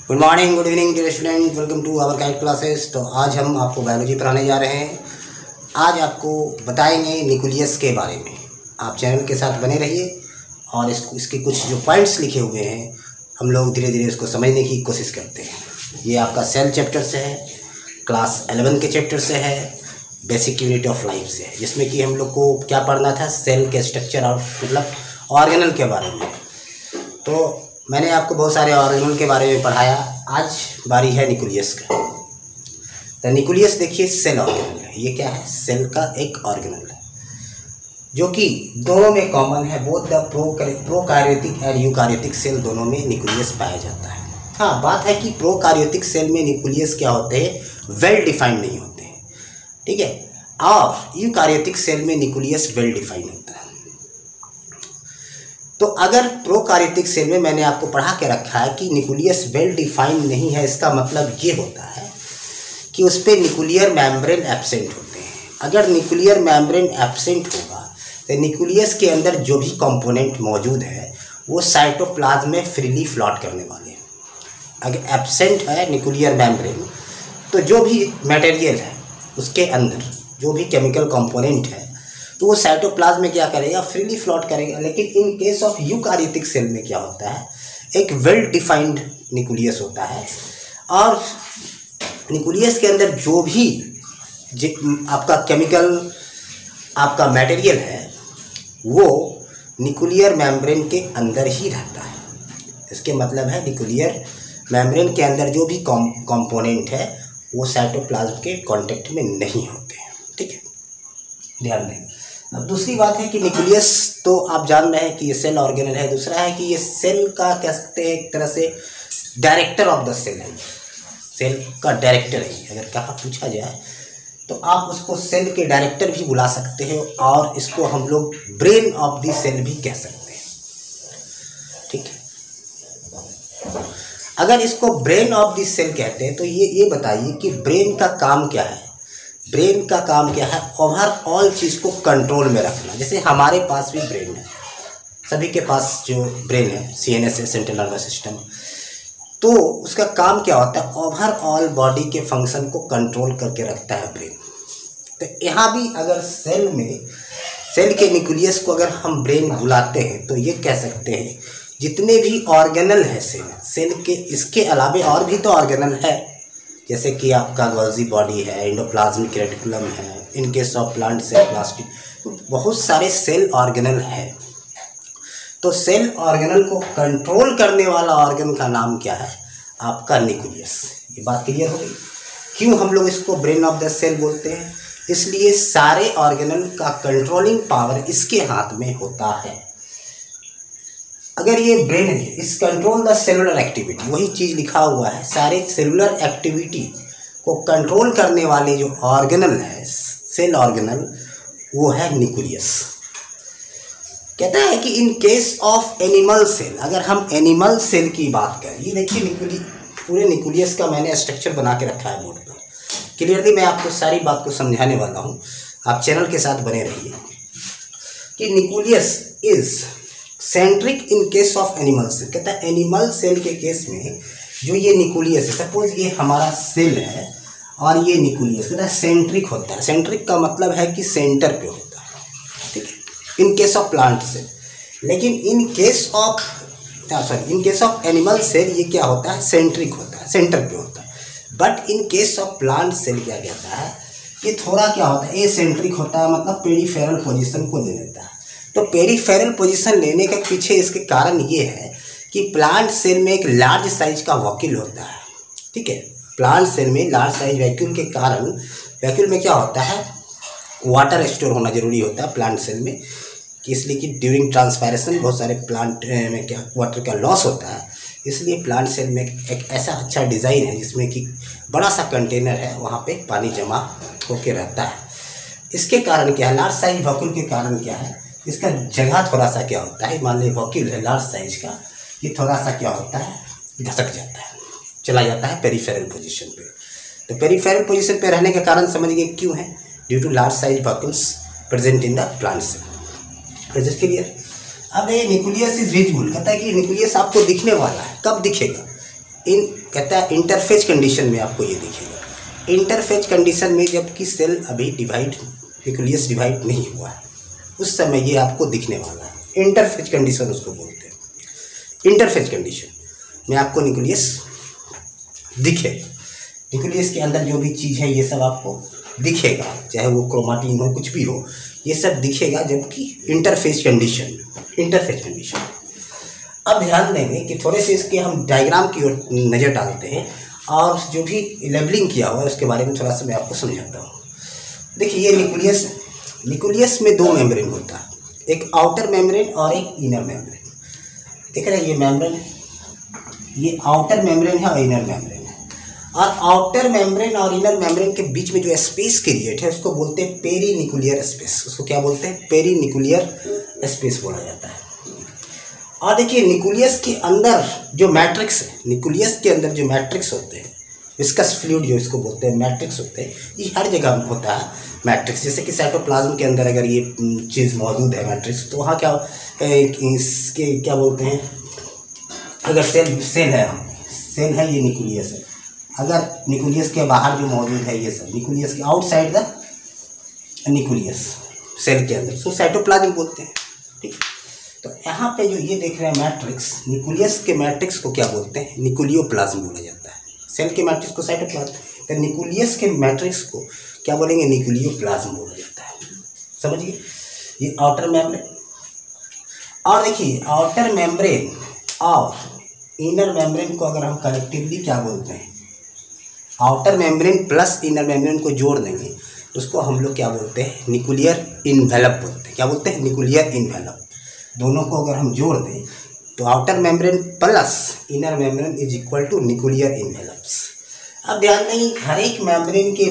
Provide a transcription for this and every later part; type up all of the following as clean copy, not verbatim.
Good morning, good evening dear student, welcome to our guide classes. तो आज हम आपको बायोलॉजी पढ़ाने जा रहे हैं। आज आपको बताएंगे न्यूक्लियस के बारे में। आप चैनल के साथ बने रहिए और इसके कुछ जो पॉइंट्स लिखे हुए हैं हम लोग धीरे धीरे उसको समझने की कोशिश करते हैं। ये आपका सेल चैप्टर से है, क्लास 11 के चैप्टर से है, बेसिक यूनिट ऑफ लाइफ से है, जिसमें कि हम लोग को क्या पढ़ना था, सेल के स्ट्रक्चर और मतलब ऑर्गेनल के बारे में। तो मैंने आपको बहुत सारे ऑर्गेनल के बारे में पढ़ाया। आज बारी है न्यूक्लियस का। तो न्यूक्लियस देखिए सेल ऑर्गेनल है। ये क्या है? सेल का एक ऑर्गेनल है जो कि दोनों में कॉमन है। बोथ द प्रोकार्योटिक और यूकार्योटिक सेल दोनों में न्यूक्लियस पाया जाता है। हाँ, बात है कि प्रोकार्योटिक सेल में न्यूक्लियस क्या होते हैं, वेल डिफाइंड नहीं होते हैं, ठीक है। और यूकार्योटिक सेल में न्यूक्लियस वेल डिफाइंड होता है। तो अगर प्रोकार्योटिक सेल में मैंने आपको पढ़ा के रखा है कि न्यूक्लियस वेल डिफाइंड नहीं है, इसका मतलब ये होता है कि उस पर न्यूक्लियर मेम्ब्रेन एब्सेंट होते हैं। अगर न्यूक्लियर मेम्ब्रेन एब्सेंट होगा तो न्यूक्लियस के अंदर जो भी कंपोनेंट मौजूद है वो साइटोप्लाज्म में फ्रीली फ्लॉट करने वाले हैं। अगर एब्सेंट है न्यूक्लियर मेम्ब्रेन तो जो भी मटेरियल है उसके अंदर जो भी केमिकल कंपोनेंट है तो वो साइटोप्लाज्म में क्या करेगा, फ्रीली फ्लॉट करेगा। लेकिन in case of eukaryotic cell में क्या होता है, एक वेल डिफाइंड न्यूक्लियस होता है और न्यूक्लियस के अंदर जो भी आपका केमिकल आपका मटेरियल है वो न्यूक्लियर मेम्ब्रेन के अंदर ही रहता है। इसके मतलब है न्यूक्लियर मेम्ब्रेन के अंदर जो भी कंपोनेंट है वो साइटोप्लाज्म के कांटेक्ट में नहीं होते हैं, ठीक है, ध्यान दें। अब दूसरी बात है कि न्यूक्लियस तो आप जान रहे हैं कि ये सेल ऑर्गेनल है। दूसरा है कि ये सेल का कह सकते हैं एक तरह से डायरेक्टर ऑफ द सेल है, सेल का डायरेक्टर है। अगर कहा पूछा जाए तो आप उसको सेल के डायरेक्टर भी बुला सकते हैं और इसको हम लोग ब्रेन ऑफ द सेल भी कह सकते हैं, ठीक है। अगर इसको ब्रेन ऑफ द सेल कहते हैं तो ये बताइए कि ब्रेन का काम क्या है। ब्रेन का काम क्या है, ओवरऑल चीज़ को कंट्रोल में रखना। जैसे हमारे पास भी ब्रेन है, सभी के पास जो ब्रेन है, CNS है, सेंट्रल नर्वस सिस्टम, तो उसका काम क्या होता है, ओवरऑल बॉडी के फंक्शन को कंट्रोल करके रखता है ब्रेन। तो यहाँ भी अगर सेल में सेल के न्यूक्लियस को अगर हम ब्रेन बुलाते हैं तो ये कह सकते हैं जितने भी ऑर्गेनल है सेल के, इसके अलावे और भी तो ऑर्गेनल है, जैसे कि आपका गोल्जी बॉडी है, एंडोप्लाज्मिक रेटिकुलम है, in case of plant cell plastic, तो बहुत सारे सेल ऑर्गेनल है। तो सेल ऑर्गेनल को कंट्रोल करने वाला ऑर्गन का नाम क्या है, आपका न्यूक्लियस। ये बात क्लियर हो गई। क्यों हम लोग इसको ब्रेन ऑफ द सेल बोलते हैं, इसलिए सारे ऑर्गेनल का कंट्रोलिंग पावर इसके हाथ में होता है। अगर ये ब्रेन है, इस कंट्रोल द सेलुलर एक्टिविटी, वही चीज़ लिखा हुआ है, सारे सेलुलर एक्टिविटी को कंट्रोल करने वाले जो ऑर्गेनल है, सेल ऑर्गेनल, वो है न्यूक्लियस। कहता है कि in case of animal cell, अगर हम एनिमल सेल की बात करें, ये देखिए पूरे न्यूक्लियस का मैंने स्ट्रक्चर बना के रखा है बोर्ड पर। क्लियरली मैं आपको सारी बात को समझाने वाला हूँ, आप चैनल के साथ बने रहिए। कि nucleus is centric in case of animal cell. कहता है एनिमल सेल के केस में जो ये न्यूक्लियस है, सपोज ये हमारा सेल है और ये न्यूक्लियस, कहता है सेंट्रिक होता है। सेंट्रिक का मतलब है कि सेंटर पे होता है, ठीक है, in case of plant cell. लेकिन in case of animal cell ये क्या होता है, सेंट्रिक होता है, सेंटर पे होता है। But in case of plant cell क्या कहता है, ये थोड़ा क्या होता है, एसेंट्रिक होता है, मतलब पेरिफेरल पोजीशन को ले लेता है। तो पेरिफेरल पोजीशन लेने के पीछे इसके कारण ये है कि प्लांट सेल में एक लार्ज साइज का वैक्यूल होता है, ठीक है। प्लांट सेल में लार्ज साइज वैक्यूल के कारण, वैक्यूल में क्या होता है, वाटर स्टोर होना जरूरी होता है प्लांट सेल में, इसलिए कि ड्यूरिंग ट्रांसपायरेशन बहुत सारे प्लांट में क्या वाटर का लॉस होता है। इसलिए प्लांट सेल में एक ऐसा अच्छा डिज़ाइन है जिसमें कि बड़ा सा कंटेनर है, वहाँ पे पानी जमा होके रहता है। इसके कारण क्या है, लार्ज साइज वैक्यूल के कारण क्या है, इसका जगह थोड़ा सा क्या होता है, मान लीजिए वैक्यूल है लार्ज साइज का, ये थोड़ा सा क्या होता है, धसक जाता है, चला जाता है पेरिफेरल पोजीशन पे। तो पेरिफेरल पोजीशन पे रहने के कारण समझिए क्यों है, due to large size vacuoles present in the plant cell. Is it clear? अब ये न्यूक्लियस इज विजिबल, कहता है कि न्यूक्लियस आपको दिखने वाला है। कब दिखेगा? कहता है इंटरफेज कंडीशन में आपको ये दिखेगा। इंटरफेज कंडीशन में जबकि सेल अभी डिवाइड, न्यूक्लियस डिवाइड नहीं हुआ है, उस समय ये आपको दिखने वाला है। इंटरफेज कंडीशन उसको बोलते हैं। इंटरफेज कंडीशन में आपको न्यूक्लियस दिखेगा। न्यूक्लियस के अंदर जो भी चीज़ है ये सब आपको दिखेगा, चाहे वो क्रोमाटिन हो, कुछ भी हो, ये सब दिखेगा, जबकि इंटरफेज कंडीशन। इंटरफेज कंडीशन अब ध्यान देंगे कि थोड़े से इसके हम डायग्राम की ओर नज़र डालते हैं और जो भी लेबलिंग किया हुआ है उसके बारे में थोड़ा सा मैं आपको समझाता हूँ। देखिए ये न्यूक्लियस, न्यूक्लियस में दो मेम्ब्रेन होता है, एक आउटर मेम्ब्रेन और एक इनर मेम्ब्रेन। देख रहे हैं ये मेम्ब्रेन है, ये आउटर मेम्ब्रेन है और इनर मेम्ब्रेन है। और आउटर मेम्ब्रेन और इनर मेम्ब्रेन के बीच में जो स्पेस क्रिएट है उसको बोलते हैं पेरीन्यूक्लियर स्पेस। उसको क्या बोलते हैं? पेरीन्यूक्लियर स्पेस बोला जाता है। और देखिए न्यूक्लियस के अंदर जो मैट्रिक्स है, न्यूक्लियस के अंदर जो मैट्रिक्स होते हैं, विस्कस फ्लूइड जो इसको बोलते हैं मैट्रिक्स होते हैं, ये हर जगह होता है मैट्रिक्स। जैसे कि साइटोप्लाज्म के अंदर अगर ये चीज़ मौजूद है मैट्रिक्स, तो वहाँ क्या इसके क्या बोलते हैं, अगर सेल है ये न्यूक्लियस है। अगर न्यूक्लियस के बाहर जो मौजूद है ये सब न्यूक्लियस के आउटसाइड द न्यूक्लियस, सेल के अंदर, तो साइटोप्लाज्म बोलते हैं। ठीक, तो यहाँ पे जो ये देख रहे हैं मैट्रिक्स, न्यूक्लियस के मैट्रिक्स को क्या बोलते हैं? न्यूक्लियोप्लाज्म बोला जाता है। सेल के मैट्रिक्स को साइटोप्लाज्म, तो न्यूक्लियस के मैट्रिक्स को क्या बोलेंगे? न्यूक्लियोप्लाज्म बोला जाता है। समझिए, ये आउटर मेम्ब्रेन। और देखिए आउटर मेम्ब्रेन और इनर मेम्ब्रेन को अगर हम कलेक्टिवली क्या बोलते हैं? Outer membrane plus inner membrane को जोड़ देंगे तो उसको हम लोग क्या बोलते हैं? न्यूक्लियर इन्वेलप बोलते हैं। क्या बोलते हैं? Nuclear envelope. दोनों को अगर हम जोड़ दें तो outer membrane plus inner membrane is equal to nuclear envelopes. अब ध्यान दें, हर एक मेम्ब्रेन के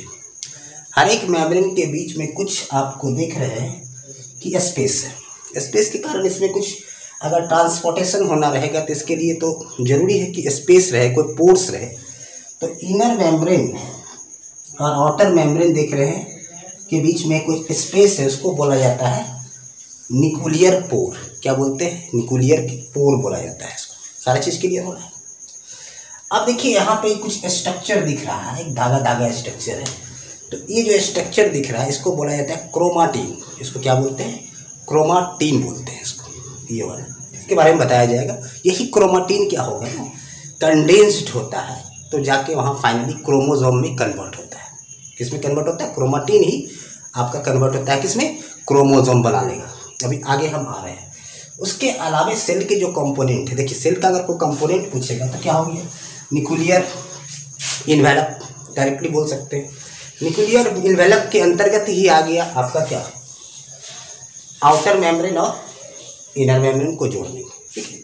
बीच में कुछ आपको देख रहे हैं कि स्पेस है। स्पेस के कारण इसमें कुछ अगर ट्रांसपोर्टेशन होना रहेगा तो इसके लिए तो ज़रूरी है कि स्पेस रहे, कोई पोर्स रहे। तो इनर मेम्ब्रेन और आउटर मेम्ब्रेन देख रहे हैं के बीच में कोई स्पेस है, उसको बोला जाता है न्यूक्लियर पोर। क्या बोलते हैं? न्यूक्लियर पोर बोला जाता है इसको। सारा चीज़ क्लियर हो रहा है? अब देखिए यहाँ पे कुछ स्ट्रक्चर दिख रहा है, एक धागा स्ट्रक्चर है। तो ये जो स्ट्रक्चर दिख रहा है इसको बोला जाता है क्रोमाटिन। इसको क्या बोलते हैं? क्रोमाटिन बोलते हैं इसको, ये वाला। इसके बारे में बताया जाएगा। यही क्रोमाटिन क्या होगा ना, कंडेंस्ड होता है तो जाके वहाँ फाइनली क्रोमोसोम में कन्वर्ट होता है। किसमें कन्वर्ट होता है? क्रोमाटिन ही आपका कन्वर्ट होता है किसमें? क्रोमोसोम बना लेगा। अभी आगे हम आ रहे हैं। उसके अलावा सेल के जो कंपोनेंट है, देखिए सेल का अगर कोई कंपोनेंट पूछेगा तो क्या हो गया? न्यूक्लियर इन्वेलप, डायरेक्टली बोल सकते हैं। न्यूक्लियर इन्वेलप के अंतर्गत ही आ गया आपका क्या? आउटर मेम्ब्रेन और इनर मेम्ब्रेन को जोड़ने। ठीक है,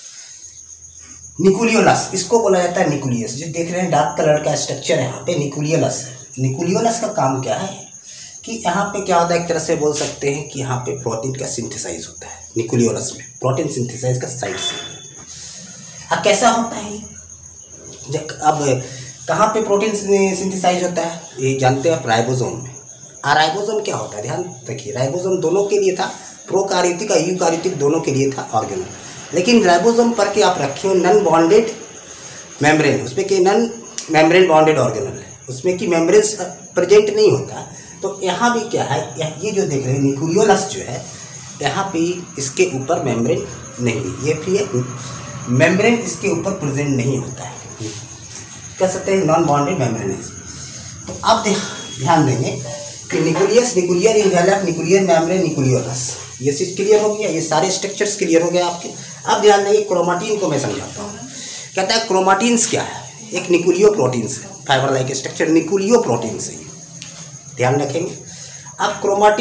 न्यूक्लियोलस इसको बोला जाता है। न्यूक्लियस जो देख रहे हैं डार्क कलर का स्ट्रक्चर है यहाँ पे, न्यूक्लियोलस है। न्यूक्लियोलस का काम क्या है कि यहाँ पे क्या होता है, एक तरह से बोल सकते हैं कि यहाँ पे प्रोटीन का सिंथेसाइज होता है। न्यूक्लियोलस में प्रोटीन सिंथेसाइज का साइड से। अब कैसा होता है जब, अब कहाँ पे प्रोटीन सिंथेसाइज होता है? ये जानते हैं आप, राइबोसोम में। राइबोसोम क्या होता है? ध्यान रखिए, राइबोसोम दोनों के लिए था, प्रोकार्योटिक और यूकार्योटिक दोनों के लिए था ऑर्गेनल। लेकिन राइबोसोम पर के आप रखे हो नॉन बॉन्डेड मेम्ब्रेन, उसमें कि नॉन मेम्ब्रेन बॉन्डेड ऑर्गेनल है, उसमें कि मेम्ब्रेन प्रेजेंट नहीं होता। तो यहाँ भी क्या है, ये जो देख रहे हैं न्यूक्लियोलस जो है, यहाँ पे इसके ऊपर मेम्ब्रेन नहीं है, ये भी मेम्ब्रेन इसके ऊपर प्रेजेंट नहीं होता है, कह सकते हैं नॉन बॉन्डेड मेम्ब्रेन है। तो अब ध्यान देंगे कि nucleus, nuclear envelope, nuclear membrane, nucleolus, ये चीज़ क्लियर हो गया, ये सारे स्ट्रक्चर्स क्लियर हो गए आपके। अब ध्यान देंगे क्रोमाटिन को मैं समझाता हूँ। कहता है क्रोमाटिन्स क्या है? एक न्यूक्लियो प्रोटीन्स है, fibre like structure, nucleoproteins है, ध्यान रखेंगे। अब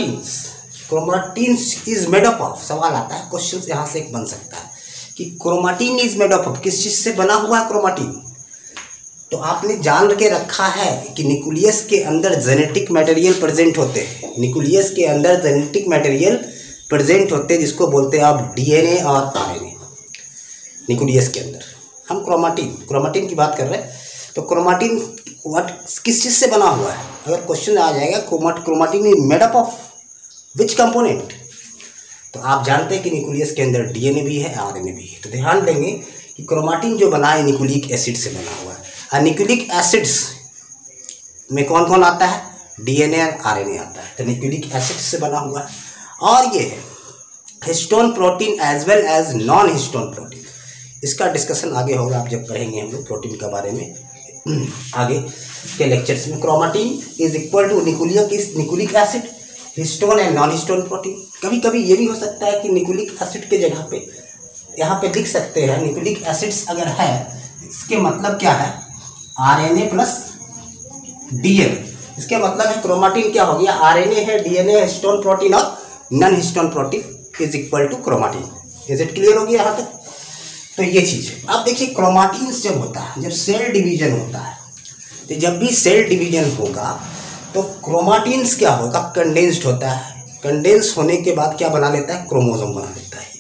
chromatins is made up of, सवाल आता है, क्वेश्चन यहाँ से एक बन सकता है कि chromatin is made up of, किस चीज़ से बना हुआ है क्रोमाटिन? तो आपने जान के रखा है कि न्यूक्लियस के अंदर जेनेटिक मटेरियल प्रेजेंट होते हैं, न्यूक्लियस के अंदर जेनेटिक मटेरियल प्रेजेंट होते हैं, जिसको बोलते हैं आप डीएनए और आरएनए। न्यूक्लियस के अंदर हम क्रोमाटिन की बात कर रहे हैं। तो क्रोमाटिन किस चीज़ से बना हुआ है? अगर क्वेश्चन आ जाएगा chromatin is made up of which component, तो आप जानते हैं कि न्यूक्लियस के अंदर डीएनए भी है, आरएनए भी है। तो ध्यान देंगे कि क्रोमाटिन जो बना है न्यूक्लिक एसिड से बना हुआ है। और न्यूक्लिक एसिड्स में कौन कौन आता है? डीएनए और आरएनए आता है। तो न्यूक्लिक एसिड से बना हुआ है। और ये है histone protein as well as non histone protein. इसका डिस्कशन आगे होगा, आप जब पढ़ेंगे हम लोग प्रोटीन के बारे में आगे के लेक्चर्स में। Chromatin is equal to nucleic acid, histone and non histone protein. कभी कभी ये भी हो सकता है कि न्यूक्लिक एसिड के जगह पे यहाँ पे लिख सकते हैं न्यूक्लिक एसिड्स अगर है, इसके मतलब क्या है? RNA plus DNA. इसके मतलब है क्रोमाटिन क्या हो गया? आरएनए है, डीएनए, हिस्टोन प्रोटीन और non histone protein is equal to chromatin. Is it clear हो गया यहाँ तक? तो ये चीज़ है। अब देखिए क्रोमाटिन जब होता है, जब सेल डिवीजन होता है, तो जब भी सेल डिवीजन होगा तो क्रोमाटिन्स क्या होगा? कंडेंस्ड होता है। कंडेंस होने के बाद क्या बना लेता है? क्रोमोसोम बना लेता है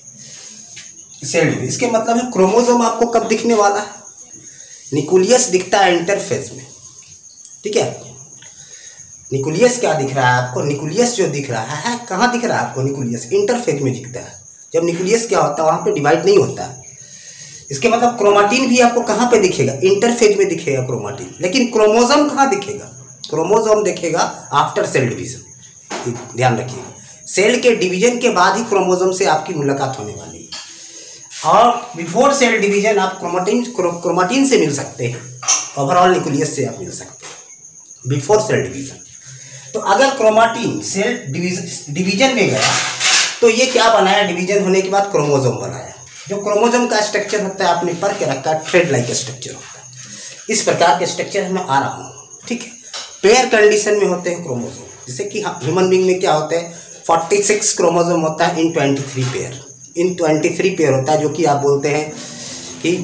सेल डिवीजन। इसके मतलब है क्रोमोसोम आपको कब दिखने वाला है? न्यूक्लियस दिखता है इंटरफेज में, ठीक है। न्यूक्लियस क्या दिख रहा है आपको? न्यूक्लियस जो दिख रहा है कहाँ दिख रहा है आपको? न्यूक्लियस इंटरफेज में दिखता है। जब न्यूक्लियस क्या होता है वहाँ पे डिवाइड नहीं होता है। इसके मतलब क्रोमाटिन भी आपको कहाँ पे दिखेगा? इंटरफेज में दिखेगा क्रोमाटिन। लेकिन क्रोमोसोम कहाँ दिखेगा? क्रोमोसोम दिखेगा आफ्टर सेल डिवीजन। ध्यान रखिए, सेल के डिवीजन के बाद ही क्रोमोसोम से आपकी मुलाकात होने वाली है। और बिफोर सेल डिवीजन आप क्रोमाटिन से मिल सकते हैं, ओवरऑल न्यूक्लियस से आप मिल सकते हैं बिफोर सेल डिवीजन। तो अगर क्रोमाटिन सेल डिवीजन में गया तो ये क्या बनाया? डिवीजन होने के बाद क्रोमोसोम बनाया। जो क्रोमोसोम का स्ट्रक्चर होता है आपने पढ़ के रखा है, थ्रेड लाइक स्ट्रक्चर होता है। इस प्रकार के स्ट्रक्चर में आ रहा हूँ, ठीक है। पेयर कंडीशन में होते हैं क्रोमोसोम, जैसे कि ह्यूमन बीइंग में क्या होता है? 46 क्रोमोसोम होता है इन 23 पेयर। इन 23 पेयर होता है, जो कि आप बोलते हैं कि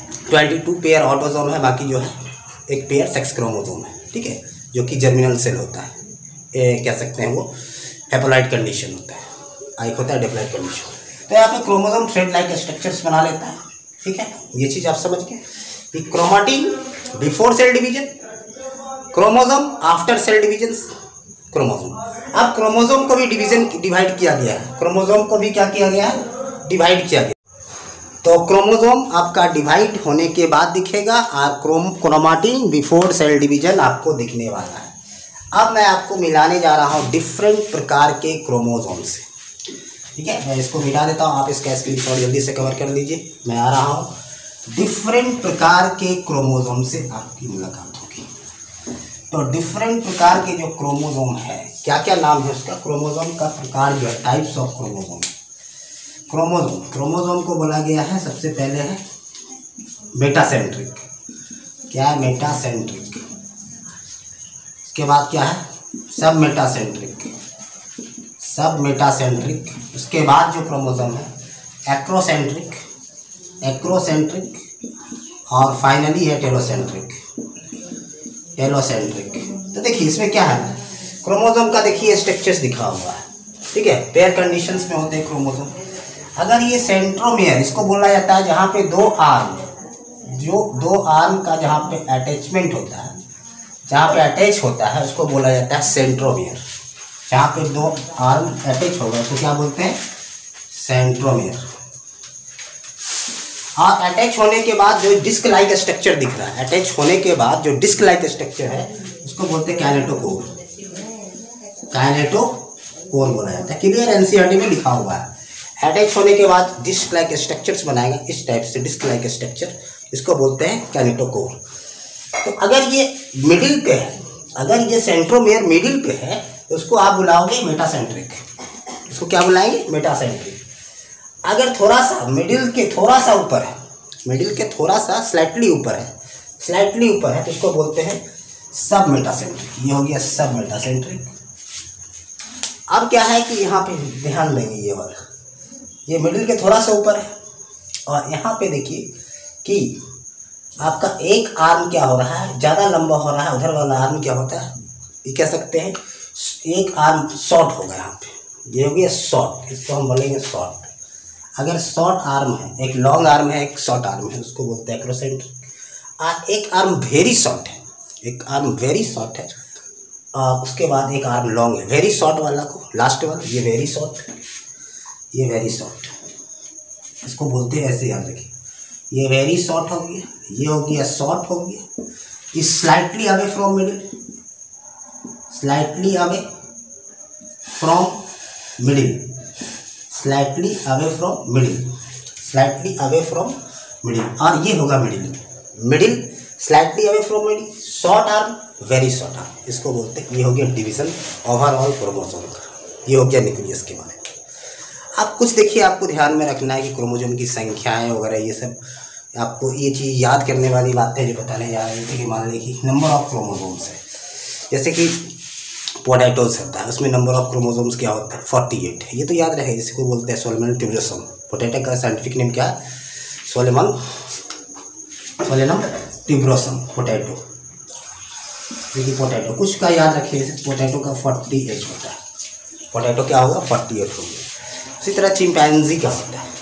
22 पेयर ऑटोसोम है, बाकी जो है एक पेयर सेक्स क्रोमोसोम है, ठीक है, जो कि जर्मिनल सेल होता है। कह सकते हैं वो हेप्लॉइड कंडीशन होता है, एक होता है डिप्लॉइड कंडीशन। तो यहाँ पे क्रोमोसोम थ्रेड लाइक स्ट्रक्चर्स बना लेता है, ठीक है। ये चीज़ आप समझ गए कि chromatin before cell division, chromosome after cell division, chromosome. अब क्रोमोसोम को भी डिवाइड किया गया है। क्रोमोसोम को भी क्या किया गया है? डिवाइड किया गया। तो क्रोमोसोम आपका डिवाइड होने के बाद दिखेगा और क्रोमाटिन बिफोर सेल डिवीजन आपको दिखने वाला है। अब मैं आपको मिलाने जा रहा हूँ डिफरेंट प्रकार के क्रोमोसोम से, ठीक है। मैं इसको मिटा देता हूँ, आप इसका स्क्रीनशॉट जल्दी से कवर कर लीजिए। मैं आ रहा हूँ, डिफरेंट प्रकार के क्रोमोसोम से आपकी मुलाकात होगी। तो डिफरेंट प्रकार के जो क्रोमोसोम है, क्या क्या नाम है उसका? क्रोमोसोम का प्रकार जो है, टाइप्स ऑफ क्रोमोसोम। क्रोमोसोम को बोला गया है, सबसे पहले है मेटासेंट्रिक। क्या है? मेटासेंट्रिक। इसके बाद क्या है? सब मेटासेंट्रिक। उसके बाद जो क्रोमोसोम है एक्रोसेंट्रिक, और फाइनली है टेलोसेंट्रिक। तो देखिए इसमें क्या है, क्रोमोसोम का देखिए स्ट्रक्चर्स दिखा हुआ है, ठीक है। पेयर कंडीशंस में होते हैं क्रोमोसोम। अगर ये सेंट्रोमियर, इसको बोला जाता है जहाँ पे दो आर्म का जहाँ पे अटैचमेंट होता है, जहाँ पे अटैच होता है, उसको बोला जाता है सेंट्रोमियर। जहाँ पे दो आर्म अटैच होगा उसको क्या बोलते हैं? सेंट्रोमियर। और अटैच होने के बाद जो डिस्क लाइक स्ट्रक्चर दिख रहा है, अटैच होने के बाद जो डिस्क लाइक स्ट्रक्चर है उसको बोलते हैं काइनेटोकोर। बोला जाता है, क्लियर, एनसीईआरटी में लिखा हुआ है। अटैच होने के बाद डिस्क लाइक स्ट्रक्चर्स बनाएगा, इस टाइप से डिस्क लाइक स्ट्रक्चर, इसको बोलते हैं काइनेटोकोर। तो अगर ये मिडिल पे है, अगर ये सेंट्रोमियर मिडिल पे है तो उसको आप बुलाओगे मेटासेंट्रिक। इसको क्या बुलाएंगे? मेटासेंट्रिक। अगर थोड़ा सा मिडिल के थोड़ा सा ऊपर है, मिडिल के थोड़ा सा स्लाइटली ऊपर है तो उसको बोलते हैं सब मेटासेंट्रिक। ये हो गया सब मेटासेंट्रिक। अब क्या है कि यहाँ पे ध्यान देंगे, ये वाला, ये मिडिल के थोड़ा सा ऊपर है और यहाँ पे देखिए कि आपका एक आर्म क्या हो रहा है, ज़्यादा लंबा हो रहा है, उधर वाला आर्म क्या होता है, ये कह सकते हैं एक आर्म शॉर्ट होगा। यहाँ पे ये हो गया शॉर्ट, इसको हम बोलेंगे शॉर्ट। अगर शॉर्ट आर्म है, एक लॉन्ग आर्म है, एक शॉर्ट आर्म है, उसको बोलते हैं एक्रोसेंट्रिक। और एक आर्म वेरी शॉर्ट है, और उसके बाद एक आर्म लॉन्ग है। वेरी शॉर्ट वाला को, लास्ट वाला, ये वेरी शॉर्ट, इसको बोलते हैं, ऐसे याद रखिए, ये वेरी शॉर्ट हो गया, ये हो गया शॉर्ट हो गया, is slightly away from middle, slightly away from middle, slightly away from middle, slightly away from middle, और ये होगा middle, middle slightly away from middle, short arm very short arm, इसको बोलते हैं। ये हो गया डिवीजन ओवरऑल क्रोमोसोम का, ये हो गया न्यूक्लियस के बारे में। आप कुछ देखिए, आपको ध्यान में रखना है कि क्रोमोसोम की संख्याएं वगैरह ये सब आपको ये चीज़ याद करने वाली बातें जो बताने जा रही थी कि मान लीजिए कि नंबर ऑफ क्रोमोसोम्स है, जैसे कि पोटैटोस होता है उसमें नंबर ऑफ क्रोमोसोम्स क्या होता है 48 है, ये तो याद रहे। जिसको बोलते हैं सोलेनम ट्यूबरोसम, पोटैटो का साइंटिफिक नेम क्या है सोलेनम ट्यूबरोसम पोटैटो। देखिए पोटैटो कुछ का याद रखिए, पोटैटो का 48 होता है, पोटैटो क्या होगा 48 होगा। उसी तरह चिंपैंजी का होता है,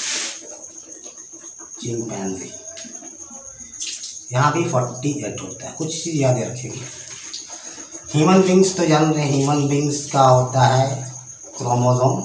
चिंपैंजी यहाँ भी 48 होता है, कुछ चीज़ याद रखेंगे। ह्यूमन बींग्स तो जान रहे हैं, ह्यूमन बींग्स का होता है क्रोमोसोम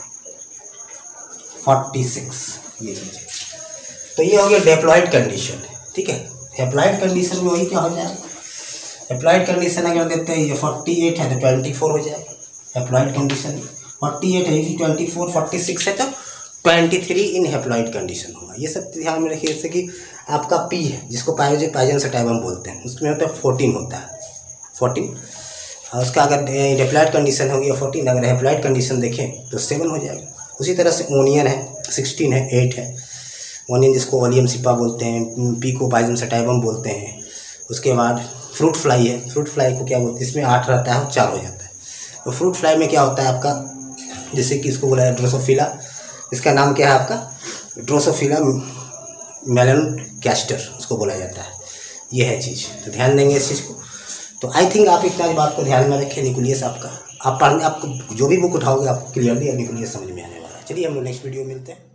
46, ये चीज़। तो ये हो गया डिप्लॉयड कंडीशन, ठीक है। हैप्लॉयड कंडीशन में वही क्या हो जाएगा, हैप्लॉयड कंडीशन अगर देते हैं ये 48 है तो 24 हो जाएगा, हैप्लॉयड कंडीशन 48 है, 24 46 है तो 23 इन हैप्लॉयड कंडीशन होगा। ये सब ध्यान में रखिए। जैसे कि आपका पी है जिसको पाइजन सटाइवम बोलते हैं, उसमें होता है 14 होता है 14, और उसका अगर डिप्लॉयड कंडीशन हो गया 14, अगर हैप्लॉयड कंडीशन देखें तो 7 हो जाएगा। उसी तरह से ओनियन है 16 है 8 है, ओनियन जिसको ओलियम सिपा बोलते हैं, पी को पाइजन सटाइवम बोलते हैं। उसके बाद फ्रूट फ्लाई है, फ्रूट फ्लाई को क्या बोलते हैं, इसमें 8 रहता है और 4 हो जाता है। तो फ्रूट फ्लाई में क्या होता है आपका, जैसे कि इसको बोला है ड्रोसोफिला, इसका नाम क्या है आपका ड्रोसोफिला मेलनोगास्टर उसको बोला जाता है। ये है चीज़, तो ध्यान देंगे इस चीज़ को। तो आई थिंक आप इतना बात को ध्यान में रखें। न्यूक्लियस आपका आप पढ़ने, आपको जो भी बुक उठाओगे आपको क्लियरली न्यूक्लियस समझ में आने वाला है। चलिए हम लोग नेक्स्ट वीडियो मिलते हैं।